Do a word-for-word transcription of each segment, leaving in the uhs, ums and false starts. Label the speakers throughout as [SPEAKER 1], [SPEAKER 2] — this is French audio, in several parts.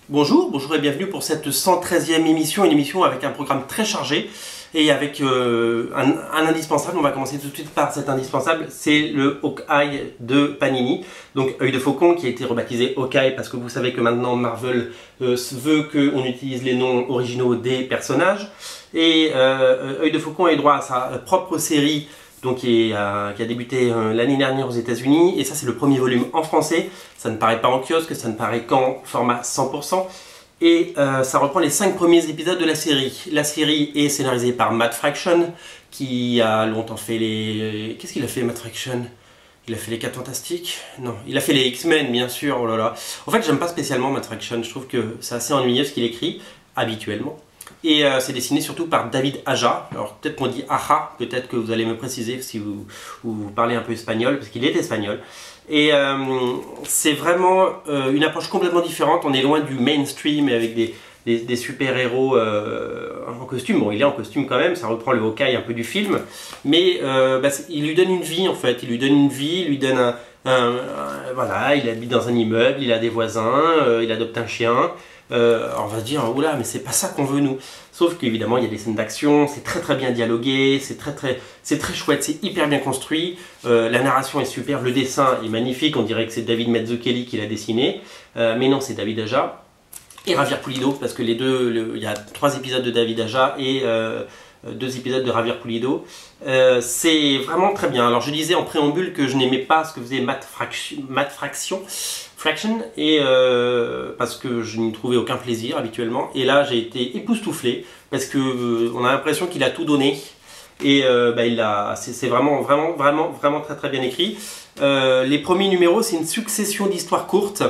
[SPEAKER 1] Bonjour, bonjour et bienvenue pour cette cent treizième émission, une émission avec un programme très chargé et avec euh, un, un indispensable. On va commencer tout de suite par cet indispensable, c'est le Hawkeye de Panini, donc Œil de Faucon qui a été rebaptisé Hawkeye parce que vous savez que maintenant Marvel euh, veut qu'on utilise les noms originaux des personnages, et euh, Œil de Faucon a eu droit à sa propre série donc qui, est, euh, qui a débuté euh, l'année dernière aux États-Unis, et ça c'est le premier volume en français. Ça ne paraît pas en kiosque, ça ne paraît qu'en format cent pour cent, et euh, ça reprend les cinq premiers épisodes de la série. La série est scénarisée par Matt Fraction, qui a longtemps fait les... Qu'est-ce qu'il a fait, Matt Fraction? Il a fait les quatre Fantastiques? Non, il a fait les X-Men, bien sûr, oh là là. En fait, j'aime pas spécialement Matt Fraction, je trouve que c'est assez ennuyeux ce qu'il écrit, habituellement. Et euh, c'est dessiné surtout par David Aja. Alors peut-être qu'on dit Aja, peut-être que vous allez me préciser si vous, vous parlez un peu espagnol, parce qu'il est espagnol. Et euh, c'est vraiment euh, une approche complètement différente. On est loin du mainstream avec des, des, des super-héros euh, en costume. Bon, il est en costume quand même, ça reprend le Hawkeye un peu du film. Mais euh, bah, il lui donne une vie en fait. Il lui donne une vie, il lui donne un... un, un voilà, il habite dans un immeuble, il a des voisins, euh, il adopte un chien. Euh, alors on va se dire, oula, mais c'est pas ça qu'on veut nous. Sauf qu'évidemment il y a des scènes d'action, c'est très très bien dialogué, c'est très très c'est très chouette, c'est hyper bien construit, euh, la narration est super, le dessin est magnifique, on dirait que c'est David Mazzucchelli qui l'a dessiné, euh, mais non, c'est David Aja et Javier Pulido, parce que les deux, le, il y a trois épisodes de David Aja et euh, deux épisodes de Javier Pulido. Euh, c'est vraiment très bien. Alors je disais en préambule que je n'aimais pas ce que faisait Matt Fraction, Matt Fraction Fraction, et euh, parce que je n'y trouvais aucun plaisir habituellement, et là j'ai été époustouflé parce que euh, on a l'impression qu'il a tout donné, et euh, bah, il a, c'est vraiment vraiment vraiment vraiment très très bien écrit. Euh, les premiers numéros, c'est une succession d'histoires courtes,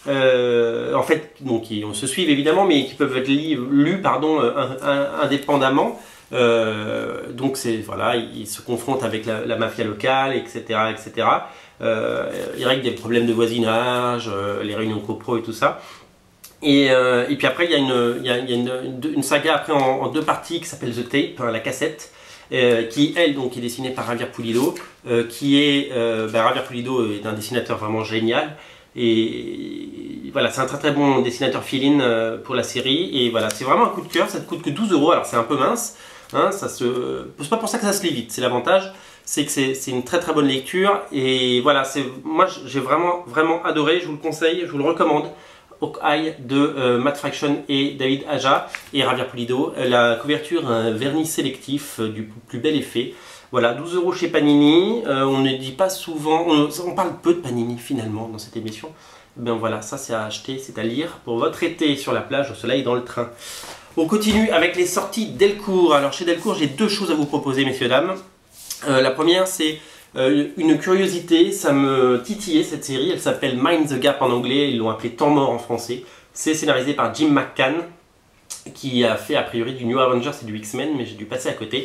[SPEAKER 1] euh, en fait, donc qui on se suivent évidemment, mais qui peuvent être lus pardon un, un, indépendamment. Euh, donc c'est voilà, il, il se confronte avec la, la mafia locale, et cetera, et cetera. Euh, il règle des problèmes de voisinage, euh, les réunions copro et tout ça. Et, euh, et puis après il y a une, il y a, il y a une, une, une saga après en, en deux parties qui s'appelle The Tape, hein, la cassette, euh, qui elle donc est dessinée par Javier Pulido, euh, qui est euh, ben, Javier Pulido est un dessinateur vraiment génial. Et voilà, c'est un très très bon dessinateur fill-in euh, pour la série. Et voilà, c'est vraiment un coup de cœur. Ça ne coûte que douze euros, alors c'est un peu mince. Hein, ça se... C'est pas pour ça que ça se lit vite, c'est l'avantage, c'est que c'est une très très bonne lecture, et voilà, moi j'ai vraiment vraiment adoré, je vous le conseille, je vous le recommande. Hawkeye de euh, Matt Fraction et David Aja et Javier Pulido, la couverture un vernis sélectif euh, du plus bel effet. Voilà, douze euros chez Panini, euh, on ne dit pas souvent, on, on parle peu de Panini finalement dans cette émission. Ben voilà, ça c'est à acheter, c'est à lire pour votre été sur la plage, au soleil, dans le train. On continue avec les sorties Delcourt. Alors chez Delcourt, j'ai deux choses à vous proposer, messieurs, dames. Euh, la première, c'est euh, une curiosité, ça me titillait cette série, elle s'appelle Mind the Gap en anglais, ils l'ont appelé Temps mort en français. C'est scénarisé par Jim McCann, qui a fait a priori du New Avengers et du X-Men, mais j'ai dû passer à côté.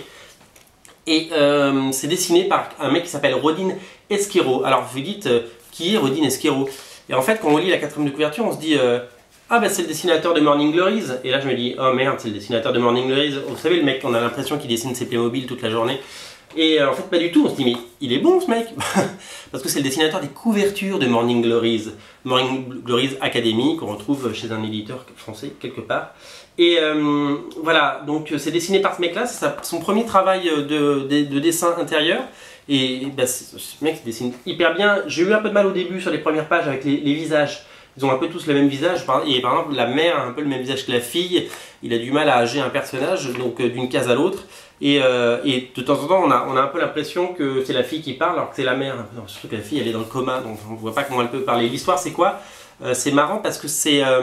[SPEAKER 1] Et euh, c'est dessiné par un mec qui s'appelle Rodin Esquero. Alors vous vous dites, euh, qui est Rodin Esquero? Et en fait, quand on lit la quatrième de couverture, on se dit... Euh, ah bah c'est le dessinateur de Morning Glories, et là je me dis oh merde, c'est le dessinateur de Morning Glories. Vous savez, le mec, on a l'impression qu'il dessine ses Playmobil toute la journée, et euh, en fait pas du tout. On se dit mais il est bon ce mec parce que c'est le dessinateur des couvertures de Morning Glories, Morning Glories Academy, qu'on retrouve chez un éditeur français quelque part. Et euh, voilà, donc c'est dessiné par ce mec là, c'est son premier travail de, de, de dessin intérieur. Et bah, ce mec dessine hyper bien. J'ai eu un peu de mal au début sur les premières pages avec les, les visages. Ils ont un peu tous le même visage, et par exemple la mère a un peu le même visage que la fille, il a du mal à âger un personnage, donc euh, d'une case à l'autre, et, euh, et de temps en temps on a, on a un peu l'impression que c'est la fille qui parle alors que c'est la mère, surtout que la fille elle est dans le coma, donc on ne voit pas comment elle peut parler. L'histoire c'est quoi? euh, C'est marrant parce que c'est... Euh,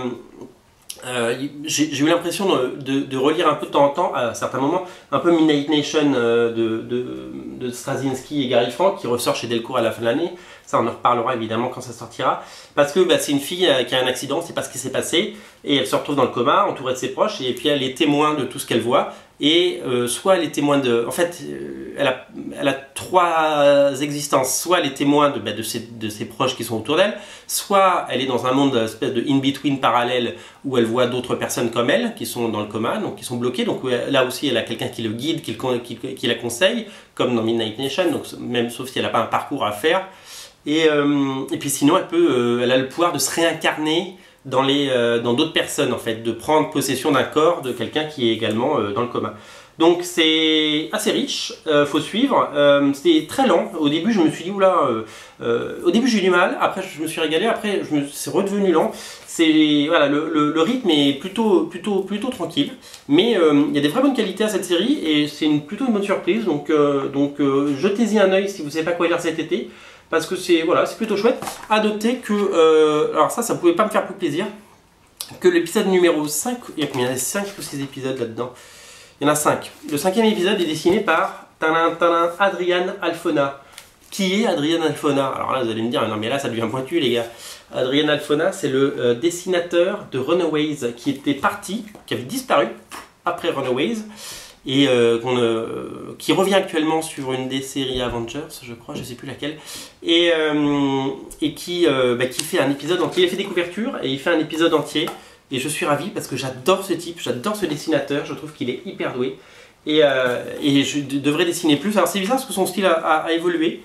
[SPEAKER 1] Euh, j'ai eu l'impression de, de, de relire un peu de temps en temps, à certains moments, un peu Midnight Nation euh, de, de, de Straczynski et Gary Frank qui ressort chez Delcourt à la fin de l'année. Ça on en reparlera évidemment quand ça sortira. Parce que bah, c'est une fille euh, qui a un accident, on ne sait pas ce qui s'est passé, et elle se retrouve dans le coma, entourée de ses proches, et puis elle est témoin de tout ce qu'elle voit. Et euh, soit elle est témoin de... En fait, euh, elle, a, elle a trois existences. Soit elle est témoin de, bah, de, ses, de ses proches qui sont autour d'elle, soit elle est dans un monde, espèce de in-between parallèle, où elle voit d'autres personnes comme elle, qui sont dans le coma, donc qui sont bloquées. Donc là aussi, elle a quelqu'un qui le guide, qui, le, qui, qui la conseille, comme dans Midnight Nation, donc, même sauf si elle n'a pas un parcours à faire. Et, euh, et puis sinon, elle, peut, euh, elle a le pouvoir de se réincarner dans les, euh, dans d'autres personnes en fait, de prendre possession d'un corps de quelqu'un qui est également euh, dans le coma. Donc c'est assez riche, euh, faut suivre, euh, c'était très lent, au début je me suis dit oula, euh, euh, au début j'ai eu du mal, après je me suis régalé, après c'est redevenu lent, c'est voilà, le, le, le rythme est plutôt, plutôt, plutôt tranquille, mais euh, il y a des vraies bonnes qualités à cette série et c'est une, plutôt une bonne surprise, donc, euh, donc euh, jetez-y un œil si vous ne savez pas quoi lire cet été, parce que c'est voilà, c'est plutôt chouette. À noter que, euh, alors ça, ça ne pouvait pas me faire plus plaisir, que l'épisode numéro cinq, il y a cinq ou six épisodes là-dedans. Il y en a cinq. Le cinquième épisode est dessiné par tadam, tadam, Adrian Alphona. Qui est Adrian Alphona? Alors là, vous allez me dire, non mais là, ça devient pointu, les gars. Adrian Alphona, c'est le euh, dessinateur de Runaways, qui était parti, qui avait disparu après Runaways, et euh, euh, qui revient actuellement sur une des séries Avengers, je crois, je ne sais plus laquelle, et, euh, et qui, euh, bah, qui fait un épisode entier. Il fait des couvertures, et il fait un épisode entier. Et je suis ravi parce que j'adore ce type, j'adore ce dessinateur, je trouve qu'il est hyper doué. Et, euh, et je devrais dessiner plus. Alors c'est bizarre parce que son style a, a, a évolué.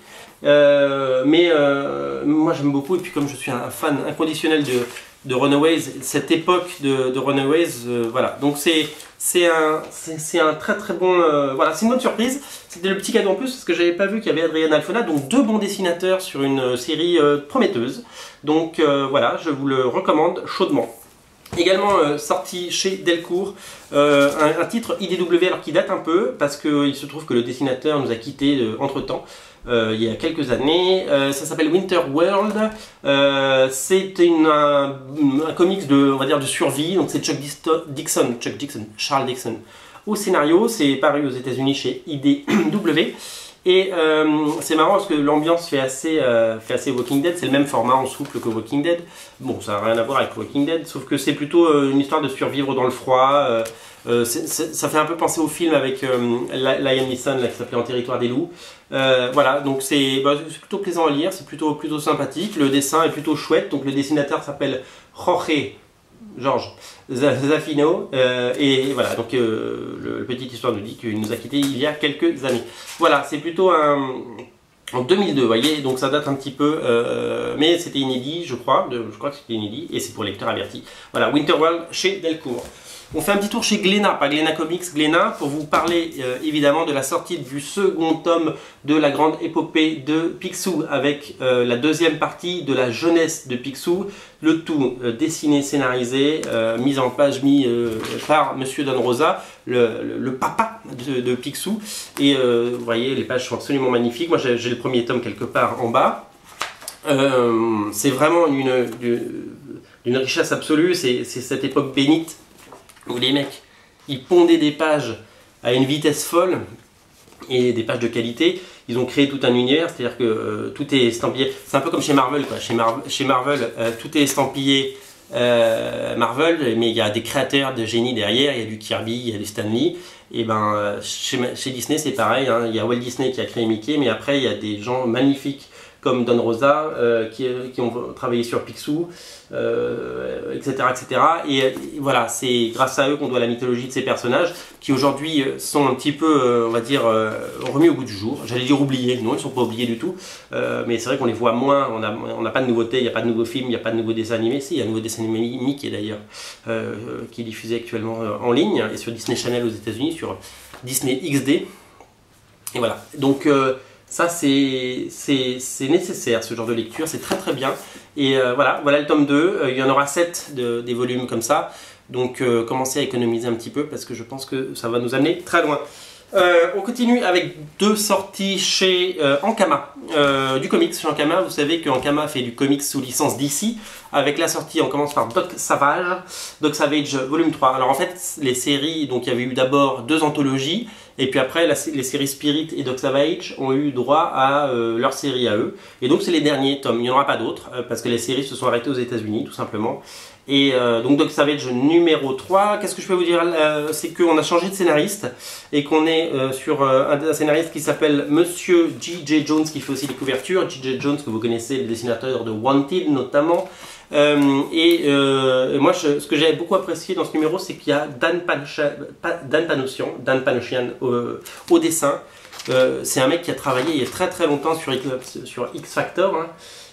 [SPEAKER 1] Euh, mais euh, moi j'aime beaucoup. Et puis comme je suis un fan inconditionnel de, de Runaways, cette époque de, de Runaways, euh, voilà. Donc c'est un, un très très bon... Euh, voilà, c'est une bonne surprise. C'était le petit cadeau en plus parce que j'avais pas vu qu'il y avait Adrian Alphona. Donc deux bons dessinateurs sur une série euh, prometteuse. Donc euh, voilà, je vous le recommande chaudement. Également euh, sorti chez Delcourt, euh, un, un titre I D W alors qui date un peu parce qu'il se trouve que le dessinateur nous a quittés euh, entre temps euh, il y a quelques années. Euh, ça s'appelle Winter World. Euh, c'est un, un comics de, on va dire, de survie. Donc c'est Chuck Dixon, Chuck Dixon, Charles Dixon au scénario. C'est paru aux États-Unis chez I D W. Et euh, c'est marrant parce que l'ambiance fait assez, euh, fait assez Walking Dead, c'est le même format en souple que Walking Dead. Bon, ça n'a rien à voir avec Walking Dead, sauf que c'est plutôt euh, une histoire de survivre dans le froid. Euh, euh, c'est, c'est, ça fait un peu penser au film avec euh, Liam Neeson là, qui s'appelait En territoire des loups. Euh, voilà, donc c'est bah, plutôt plaisant à lire, c'est plutôt, plutôt sympathique. Le dessin est plutôt chouette, donc le dessinateur s'appelle Jorge. Georges Zaffino, euh, et voilà, donc euh, le, le petite histoire nous dit qu'il nous a quittés il y a quelques années. Voilà, c'est plutôt un... en deux mille deux, vous voyez, donc ça date un petit peu, euh, mais c'était inédit, je crois, de, je crois que c'était inédit, et c'est pour lecteurs avertis. Voilà, Winter World chez Delcourt. On fait un petit tour chez Glénat, pas Glénat Comics, Glénat, pour vous parler euh, évidemment de la sortie du second tome de la grande épopée de Picsou, avec euh, la deuxième partie de la jeunesse de Picsou, le tout euh, dessiné, scénarisé, euh, mis en page mis euh, par Monsieur Don Rosa, le, le, le papa de, de Picsou, et euh, vous voyez, les pages sont absolument magnifiques. Moi j'ai le premier tome quelque part en bas. Euh, c'est vraiment une, d'une richesse absolue, c'est cette époque bénite où les mecs, ils pondaient des pages à une vitesse folle, et des pages de qualité. Ils ont créé tout un univers, c'est-à-dire que euh, tout est estampillé. C'est un peu comme chez Marvel, quoi. Chez, Mar chez Marvel, euh, tout est estampillé euh, Marvel, mais il y a des créateurs de génie derrière, il y a du Kirby, il y a du Stan Lee. Et ben, euh, chez, chez Disney, c'est pareil, hein. Il y a Walt Disney qui a créé Mickey, mais après, il y a des gens magnifiques comme Don Rosa, euh, qui, qui ont travaillé sur Picsou, euh, et cetera, et cetera. Et, et voilà, c'est grâce à eux qu'on doit la mythologie de ces personnages, qui aujourd'hui sont un petit peu, euh, on va dire, euh, remis au goût du jour. J'allais dire oubliés, non, ils ne sont pas oubliés du tout, euh, mais c'est vrai qu'on les voit moins, on n'a on n'a pas de nouveautés, il n'y a pas de nouveaux films, il n'y a pas de nouveaux dessins animés. Si, il y a un nouveau dessin animé Mickey d'ailleurs, euh, qui est diffusé actuellement en ligne, et sur Disney Channel aux États-Unis, sur Disney X D. Et voilà, donc... Euh, ça c'est nécessaire, ce genre de lecture, c'est très très bien. Et euh, voilà, voilà le tome deux, euh, il y en aura sept de, des volumes comme ça. Donc euh, commencez à économiser un petit peu parce que je pense que ça va nous amener très loin. Euh, on continue avec deux sorties chez euh, Ankama, euh, du comics chez Ankama. Vous savez que Ankama fait du comics sous licence D C. Avec la sortie, on commence par Doc Savage, Doc Savage volume trois. Alors en fait, les séries, donc il y avait eu d'abord deux anthologies, et puis après la, les séries Spirit et Doc Savage ont eu droit à euh, leur série à eux. Et donc c'est les derniers tomes, il n'y en aura pas d'autres, euh, parce que les séries se sont arrêtées aux États-Unis tout simplement. Et euh, donc Doc Savage numéro trois, qu'est-ce que je peux vous dire, euh, c'est qu'on a changé de scénariste et qu'on est euh, sur euh, un, un scénariste qui s'appelle Monsieur J J Jones, qui fait aussi les couvertures. J J Jones, que vous connaissez, le dessinateur de Wanted notamment. Euh, et euh, moi je, ce que j'ai beaucoup apprécié dans ce numéro, c'est qu'il y a Dan, Pancha, Dan Panosian, Dan Panosian au, au dessin. Euh, c'est un mec qui a travaillé il y a très très longtemps sur, sur X Factor, hein.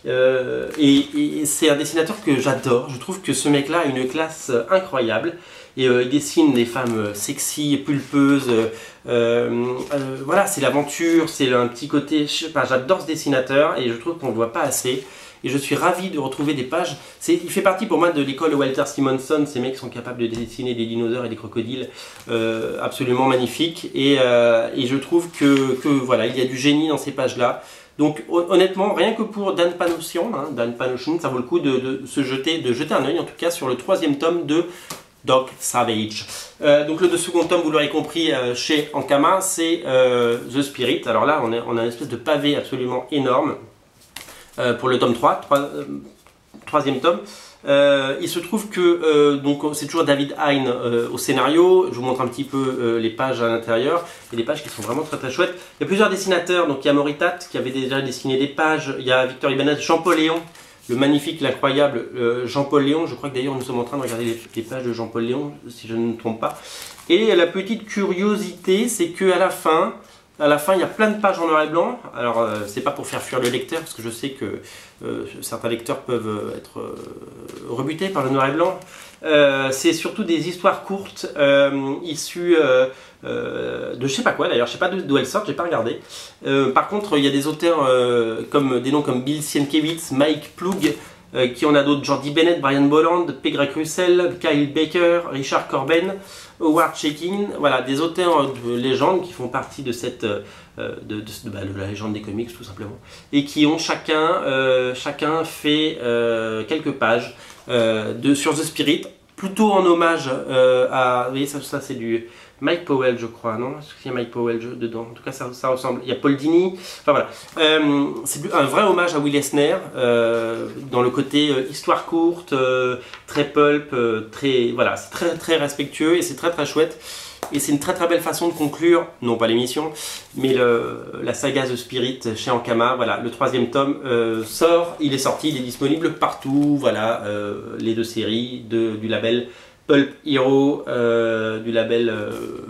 [SPEAKER 1] Euh, et, et c'est un dessinateur que j'adore. Je trouve que ce mec-là a une classe incroyable. Et euh, il dessine des femmes sexy, pulpeuses. Euh, euh, voilà, c'est l'aventure, c'est un petit côté. Je sais pas, j'adore ce dessinateur et je trouve qu'on ne le voit pas assez. Et je suis ravi de retrouver des pages. Il fait partie pour moi de l'école de Walter Simonson. Ces mecs sont capables de dessiner des dinosaures et des crocodiles euh, absolument magnifiques. Et, euh, et je trouve que, que voilà, il y a du génie dans ces pages-là. Donc honnêtement, rien que pour Dan Panosian, hein, Dan Panosian, ça vaut le coup de, de se jeter, de jeter un œil en tout cas sur le troisième tome de Doc Savage. Euh, donc le second tome, vous l'aurez compris, euh, chez Ankama, c'est euh, The Spirit. Alors là, on, est, on a une espèce de pavé absolument énorme. Euh, pour le tome trois, trois euh, troisième tome. Euh, il se trouve que euh, donc c'est toujours David Hein euh, au scénario. Je vous montre un petit peu euh, les pages à l'intérieur. Il y a des pages qui sont vraiment très très chouettes. Il y a plusieurs dessinateurs. Donc il y a Moritat qui avait déjà dessiné des pages. Il y a Victor Ibanez, Jean-Paul Léon, le magnifique, l'incroyable euh, Jean-Paul Léon. Je crois que d'ailleurs nous sommes en train de regarder les, les pages de Jean-Paul Léon, si je ne me trompe pas. Et la petite curiosité, c'est que à la fin, À la fin, il y a plein de pages en noir et blanc. Alors, euh, c'est pas pour faire fuir le lecteur, parce que je sais que euh, certains lecteurs peuvent être euh, rebutés par le noir et blanc. Euh, c'est surtout des histoires courtes, euh, issues euh, euh, de je sais pas quoi d'ailleurs, je sais pas d'où elles sortent, j'ai pas regardé. Euh, par contre, il y a des auteurs euh, comme des noms comme Bill Sienkiewicz, Mike Ploug, euh, qui en a d'autres, Jordi Bennett, Brian Bolland, P. Greg Russell, Kyle Baker, Richard Corben, Howard Chaykin, voilà, des auteurs de légende qui font partie de cette euh, de, de, de, bah, de la légende des comics tout simplement, et qui ont chacun, euh, chacun fait euh, quelques pages euh, de, sur The Spirit, plutôt en hommage euh, à, vous voyez, ça, ça c'est du Mike Powell, je crois, non? Est-ce qu'il y a Mike Powell dedans? En tout cas, ça, ça ressemble. Il y a Paul Dini. Enfin voilà. Euh, c'est un vrai hommage à Will Eisner, euh, dans le côté euh, histoire courte, euh, très pulp, euh, très. Voilà, c'est très, très respectueux et c'est très, très chouette. Et c'est une très, très belle façon de conclure, non pas l'émission, mais le, la saga The Spirit chez Ankama. Voilà, le troisième tome euh, sort, il est sorti, il est disponible partout. Voilà, euh, les deux séries de, du label Pulp Hero, euh, du label, euh,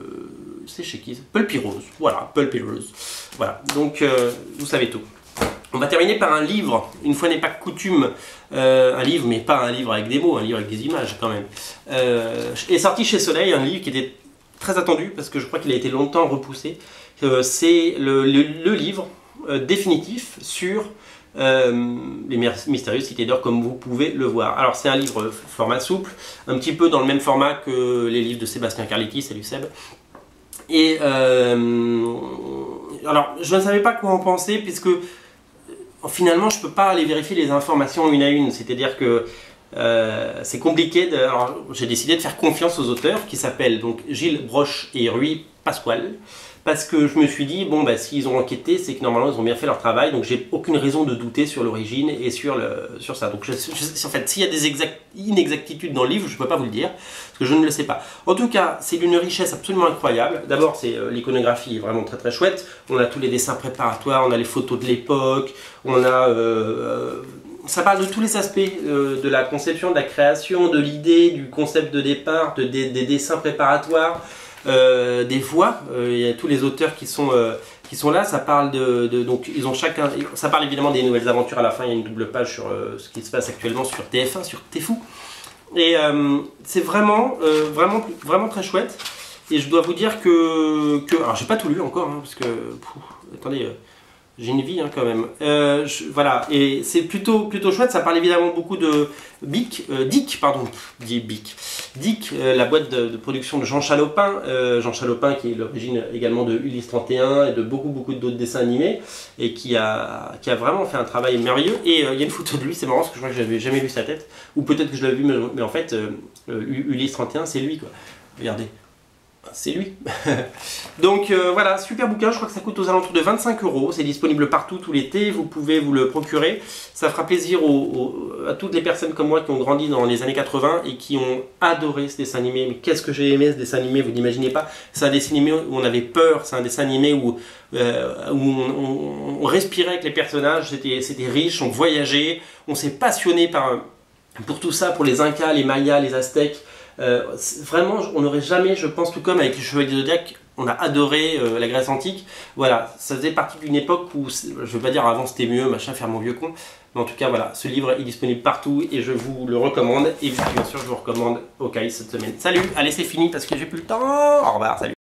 [SPEAKER 1] c'est chez qui? Pulp Heroes, voilà, Pulp Heroes. Voilà, donc euh, vous savez tout. On va terminer par un livre, une fois n'est pas coutume, euh, un livre, mais pas un livre avec des mots, un livre avec des images quand même. Euh, est sorti chez Soleil, un livre qui était très attendu, parce que je crois qu'il a été longtemps repoussé. Euh, c'est le, le, le livre euh, définitif sur Euh, les mystérieuses cités d'or, comme vous pouvez le voir. Alors c'est un livre format souple, un petit peu dans le même format que les livres de Sébastien Carletti, salut Seb. Et euh, alors je ne savais pas quoi en penser, puisque finalement je ne peux pas aller vérifier les informations une à une, c'est-à-dire que euh, c'est compliqué. De... J'ai décidé de faire confiance aux auteurs qui s'appellent donc Gilles Broche et Rui Pasquale. Parce que je me suis dit, bon, bah, s'ils ont enquêté, c'est que normalement ils ont bien fait leur travail, donc j'ai aucune raison de douter sur l'origine et sur, le, sur ça. Donc je, je, en fait, s'il y a des exact, inexactitudes dans le livre, je ne peux pas vous le dire, parce que je ne le sais pas. En tout cas, c'est d'une richesse absolument incroyable. D'abord, c'est euh, l'iconographie est vraiment très très chouette. On a tous les dessins préparatoires, on a les photos de l'époque, on a... Euh, ça parle de tous les aspects, euh, de la conception, de la création, de l'idée, du concept de départ, de, des, des dessins préparatoires. Euh, des voix, euh, il y a tous les auteurs qui sont, euh, qui sont là, ça parle de, de donc ils ont chacun, ça parle évidemment des nouvelles aventures. À la fin il y a une double page sur euh, ce qui se passe actuellement sur T F un, sur Tfou, et euh, c'est vraiment, euh, vraiment, vraiment très chouette. Et je dois vous dire que, que alors j'ai pas tout lu encore, hein, parce que, pff, attendez, euh, j'ai une vie hein, quand même. Euh, je, voilà, et c'est plutôt, plutôt chouette. Ça parle évidemment beaucoup de Bic, euh, Dick, pardon, dit Bic. Dick, euh, la boîte de, de production de Jean Chalopin. Euh, Jean Chalopin qui est l'origine également de Ulysse trente et un et de beaucoup, beaucoup d'autres dessins animés. Et qui a, qui a vraiment fait un travail merveilleux. Et euh, il y a une photo de lui, c'est marrant parce que je crois que j'avais jamais vu sa tête. Ou peut-être que je l'avais vu, mais, mais en fait, euh, Ulysse trente et un, c'est lui, quoi. Regardez. C'est lui. Donc euh, voilà, super bouquin, je crois que ça coûte aux alentours de vingt-cinq euros, c'est disponible partout tout l'été, vous pouvez vous le procurer, ça fera plaisir aux, aux, à toutes les personnes comme moi qui ont grandi dans les années quatre-vingt et qui ont adoré ce dessin animé. Mais qu'est-ce que j'ai aimé ce dessin animé, vous n'imaginez pas. C'est un dessin animé où on avait peur, c'est un dessin animé où, euh, où on, on, on respirait avec les personnages, c'était riche, on voyageait, on s'est passionné par, pour tout ça, pour les Incas, les Mayas, les Aztèques. Euh, vraiment, on n'aurait jamais, je pense, tout comme avec les Chevaliers du Zodiaque, on a adoré euh, la Grèce antique. Voilà, ça faisait partie d'une époque où, je veux pas dire avant c'était mieux, machin, faire mon vieux con, Mais en tout cas, voilà, ce livre est disponible partout et je vous le recommande. Et bien sûr, je vous recommande Hawkeye cette semaine. Salut, allez, c'est fini parce que j'ai plus le temps. Au revoir, salut.